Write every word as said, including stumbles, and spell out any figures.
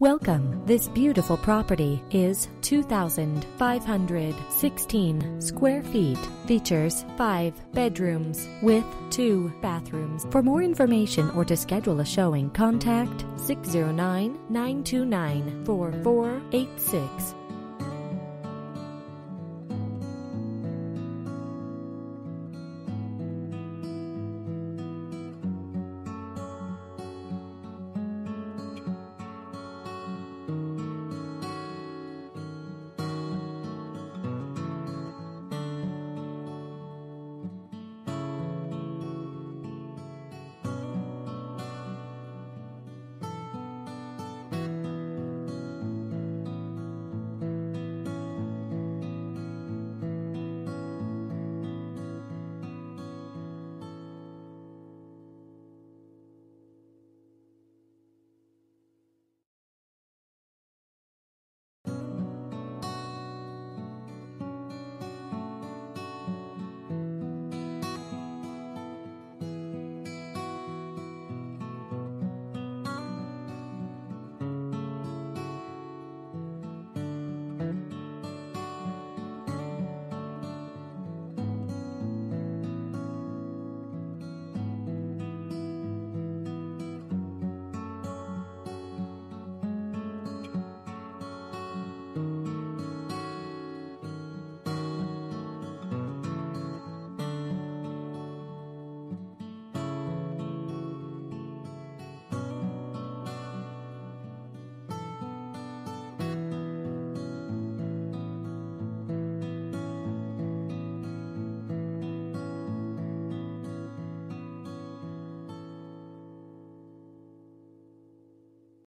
Welcome. This beautiful property is two thousand five hundred sixteen square feet. Features five bedrooms with two bathrooms. For more information or to schedule a showing, contact six zero nine, nine two nine, four four eight six.